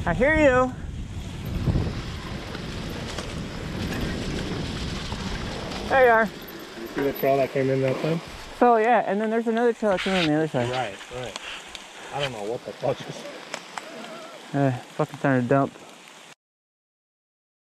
I hear you. There you are. You see the trail that came in that time? So yeah, and then there's another trail that came on the other side. Right. I don't know what the fuck is. Fucking trying to dump.